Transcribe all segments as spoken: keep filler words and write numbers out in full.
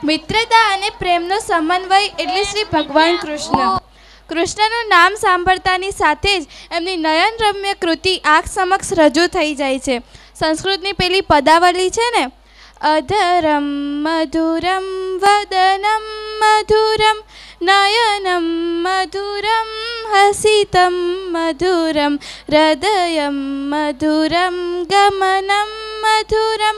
મિત્રતા અને પ્રેમનો સમન્વય એટલે શ્રી ભગવાન કૃષ્ણ. કૃષ્ણનું નામ સાંભળતાની સાથે જ એમની નયનરમ્ય કૃતિ આંખ સમક્ષ રજૂ થઈ જાય છે. સંસ્કૃતની પેલી પદાવલી છે ને, અધરમ મધુરમ વદનમ મધુરમ નયનમ મધુરમ હસિતમ મધુરમ હૃદયમ મધુરમ ગમનમ મધુરમ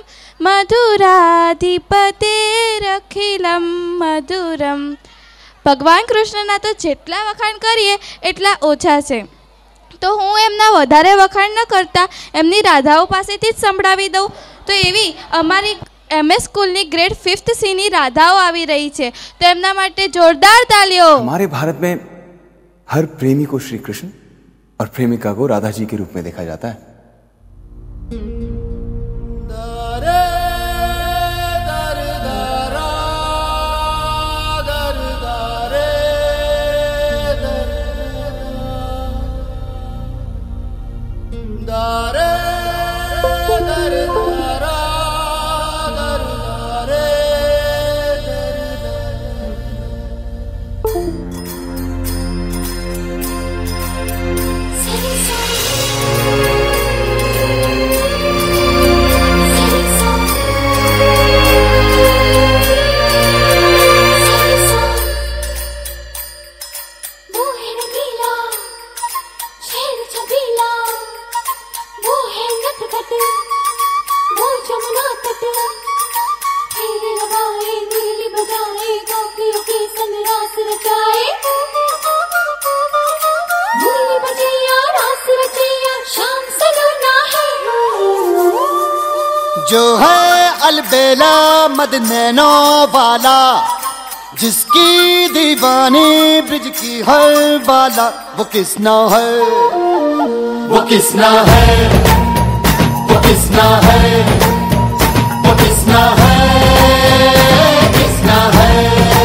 મધુરાધિપતેરખિલમ મધુરમ. ભગવાન કૃષ્ણના તો જેટલા વખાણ કરીએ એટલા ઓછા છે. તો હું એમના વધારે વખાણ ન કરતા એમની રાધાઓ પાસેથી જ સંભળાવી દઉં. તો એવી અમારી એમએસ સ્કૂલની ग्रेड फिफ्थ सीनी राधाओं आवी रही है, तो एमना माटे जोरदार तालियों. हमारे भारत में हर प्रेमी को श्री कृष्ण और प्रेमिका को राधा जी के रूप में देखा जाता है. जो है अलबेला मद नैनो वाला, जिसकी दीवानी ब्रिज की हर बाला, वो किसना है, वो किसना है, वो किसना है, वो किसना है, किसना है.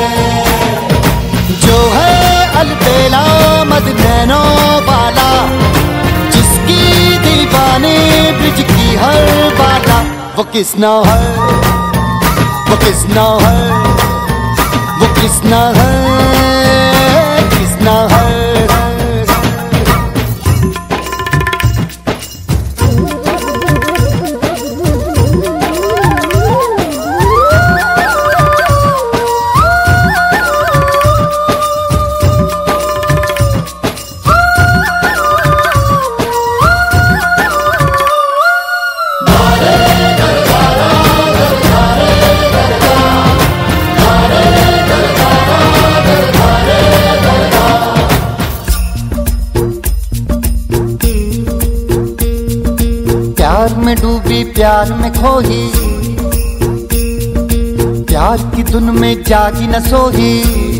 जो है अलबेला मद नैनो वाला, जिसकी दीवानी ब्रिज की हर बाला, वो किसना है, वो किसना है, वो किसना है, किसना है. प्यार में डूबी प्यार में खोही, प्यार की धुन में जागी न सोही.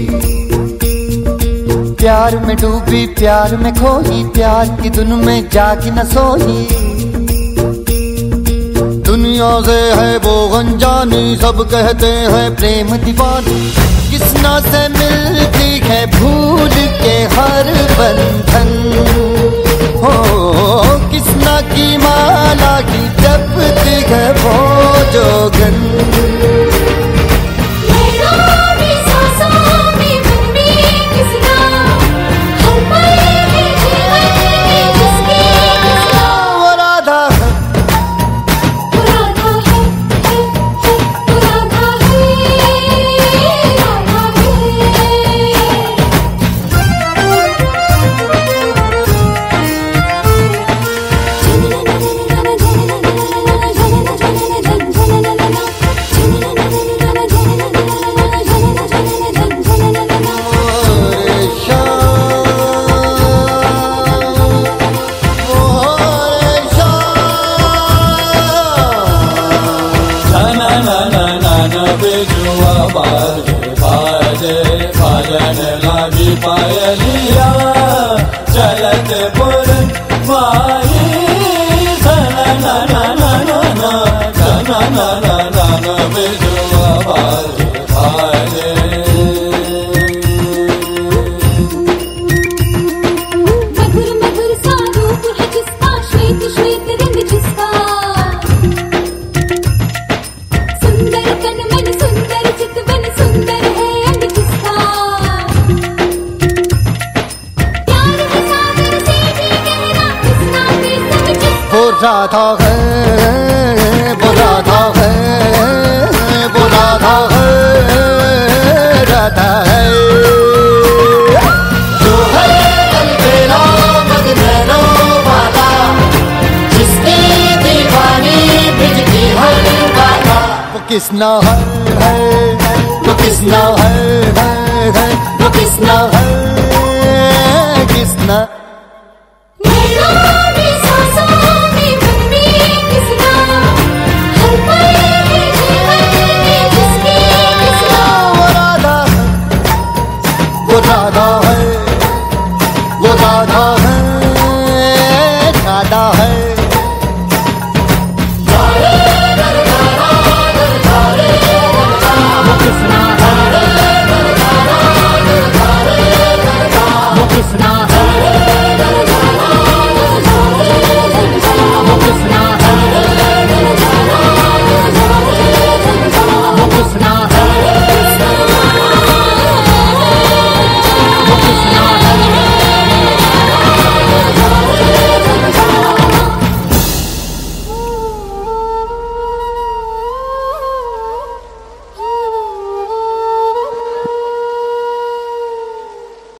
प्यार में डूबी प्यार में खोही, प्यार की धुन में जागी न सोही. दुनिया से है वो अनजानी, सब कहते हैं प्रेम दीवानी. किसना से मिलती है भूल के हर बंधन, हो किसना की माला की जपती है वो जोगन. पायलिया चलत पुर माई सना ना ना ना ना ना ना ना ना ना ना बिजुआ बाज भाजे. मधुर मधुर सा रूप है जिसका, श्वेत श्वेत रंग जिसका, सुंदर तन मन सुंदर चित बन राधा है, वो राधा है, वो राधा है, राधा है। जो है अलबेला मगनैनो वाला, जिसकी दीवानी ब्रिज की हर बाला, वो कृष्णा है, है, वो कृष्णा है, है, है, वो कृष्णा है, कृष्णा।